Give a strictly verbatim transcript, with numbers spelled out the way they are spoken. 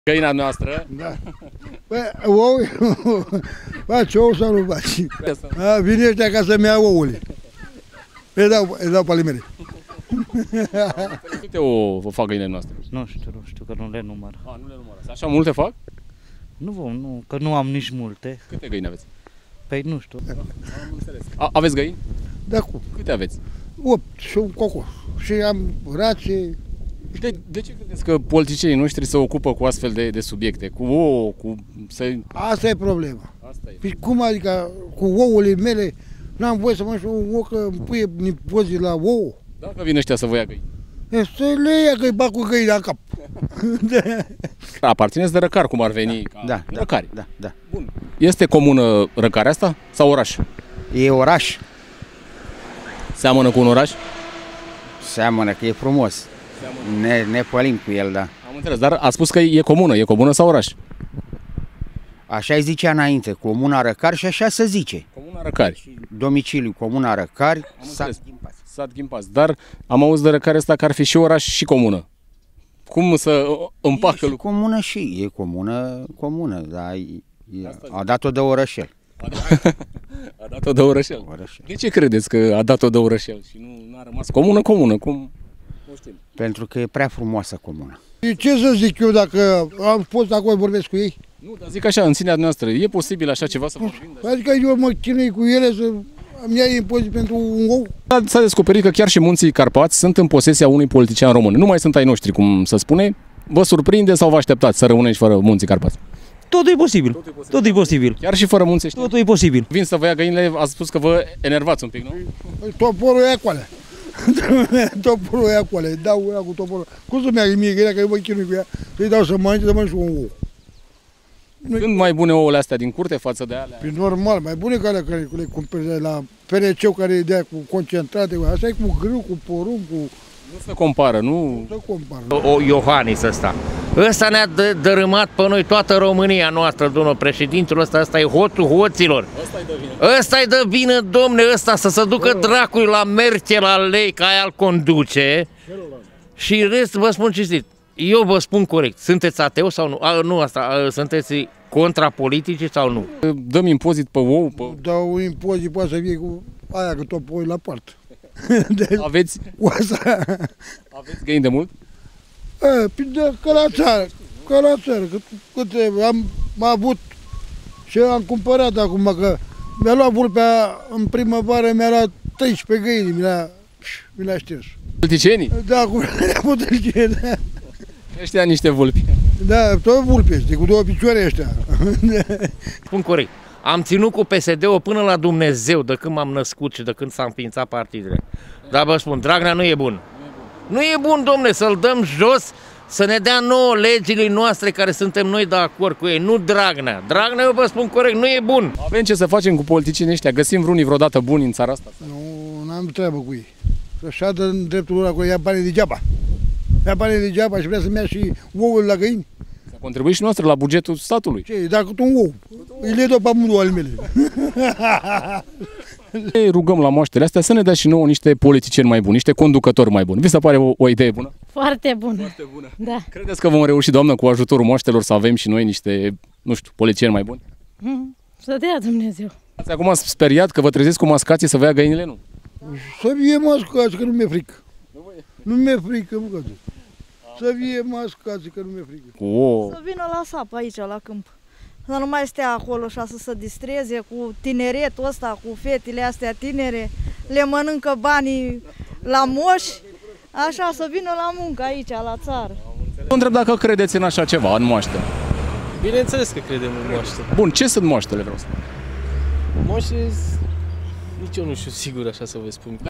Găina noastră. Da. Bă, ou, faci ou sau nu faci? A, vine ăștia ca să-mi ia ouăle. Îi dau, îi dau pe ale mele. Câte o fac găinile noastre? Nu știu, nu știu, că nu le număr. A, nu le numărați. Așa multe fac? Nu, nu, că nu am nici multe. Câte găini aveți? Păi nu știu. A, aveți găini? Da, cu Câte aveți? opt și un cocos. Și am rațe. De, de ce credeți că politicienii noștri se ocupă cu astfel de, de subiecte? Cu ouă, cu... Să... Asta e problema. Asta e. Păi cum adică cu ouăle mele n-am voie să mănânc un ou, că îmi puie nipozii la ouă? Dacă vin ăștia să vă ia găini. E, să le ia că-i bag cu găini la cap. Aparțineți de Răcar, cum ar veni. Ca Da, da, Răcari. da, da. Bun. Este comună Răcarea asta sau oraș? E oraș, Seamănă cu un oraș? seamănă că e frumos. Ne, ne pălim cu el, da. Am înțeles, dar a spus că e comună. E comună sau oraș? Așa îi zicea înainte, Comuna Răcari și așa se zice. Comuna Răcari. Domiciliu Comuna Răcari, înțeles. sat Ghimpați. Sat Ghimpați. Dar am auzit de Răcarea asta că ar fi și oraș și comună. Cum să împacă E și lucrurile? comună și, e comună, comună, dar e, e, a dat-o de orășel. A dat-o de orășel. orășel. De ce credeți că a dat-o de orășel și nu a rămas comună, comună? Cum? Nu știm. Pentru că e prea frumoasă comuna. Și ce să zic eu dacă am fost acolo vorbesc cu ei? Nu, dar zic așa, în sinea noastră, e posibil așa ceva să vorbim? Adică eu mă chinui cu ele să îmi ia impozit pentru un ou? S-a descoperit că chiar și munții Carpați sunt în posesia unui politician român. Nu mai sunt ai noștri, cum să spune. Vă surprinde sau vă așteptați să rămâneți fără munții Carpați? Totul e posibil. Totul e posibil. Totul e posibil. Chiar și fără munți ăștia? Totul e posibil. Vin să vă ia găinile, ați spus că vă enervați un pic, nu? Toporul e acolo. Toporul e acolo. Dau una cu toporul. Cum să-mi ia mie găina, că eu mă chinui cu ea, să-i dau să mănânce, să mănânci un ou. Sunt mai bune ouăle astea din curte față de alea? Prin normal, mai bune ca alea care le cumperi de la P R C-ul care e de aia cu concentrate. Asta e cu grâu, cu porumb, cu... Nu se compară, nu? Nu se compară. O Iohannis ăsta. Ăsta ne-a dă, dărâmat pe noi toată România noastră, domnul președintele ăsta, ăsta e hoțul hoților. Ăsta-i de vină. Ăsta-i de vină, domne, ăsta să se ducă dracului la Merkel, la lei, ca aia îl conduce. Și rest, vă spun cinstit, eu vă spun corect, sunteți ateu sau nu? A, nu asta, a, sunteți contra politicii sau nu? Dăm impozit pe ou, pe... Dau un impozit, poate să fie cu aia, că tot pui la part. Aveți, Asta... aveți găini de mult? E, de, că la țară, că la țară, că, câte am, am avut și am cumpărat acum, că mi-a luat vulpea în primăvară, mi-a luat treisprezece găini, mi le-a mi le șters. Politicienii? Da, acum le-a putut știe, da. Ăștia niște vulpi. Da, tot vulpe este, cu două picioare ăștia. Spun corect. Am ținut cu P S D-ul până la Dumnezeu de când m-am născut și de când s-a înființat partidele. Dar vă spun, Dragnea nu e bun. Nu e bun, domne, să-l dăm jos, să ne dea nouă legile noastre care suntem noi de acord cu ei, nu Dragnea. Dragnea, eu vă spun corect, nu e bun. Avem ce să facem cu politicienii ăștia? Găsim vreunii vreodată buni în țara asta? Nu, n-am treabă cu ei. Să șadă în dreptul lor acolo, ia banii degeaba. Ia banii degeaba și vrea să-mi ia și ouăle la găini. Să contribuim și noastră la bugetul statului. Ce, dacă tu un ou, îi le dau pe amândouă ale mele. Ne rugăm la moaștele astea să ne dea și nouă niște politicieni mai buni, niște conducători mai buni. Vi se pare o, o idee bună? Foarte bună. Foarte bună. Da. Credeți că vom reuși, doamnă, cu ajutorul moaștelor să avem și noi niște, nu știu, politicieni mai buni? Mm, Să dea Dumnezeu. Ați acum speriat că vă treziți cu mascații să vă ia găinile, nu? Să fie mascați, că nu mi-e frică. Nu mi-e frică, mă. Să fie mascați, că nu mi-e frică. Cu ouă. Să vină la sap aici, la câmp. Să nu mai stea acolo și să se distreze cu tineretul ăsta, cu fetele astea tinere, le mănâncă banii la moși, așa să vină la muncă aici, la țară. Vă întreb dacă credeți în așa ceva, în moaște. Bineînțeles că credem în moaște. Bun, ce sunt moaștele, vreau să spun? Moaște, nici eu nu știu sigur așa să vă spun.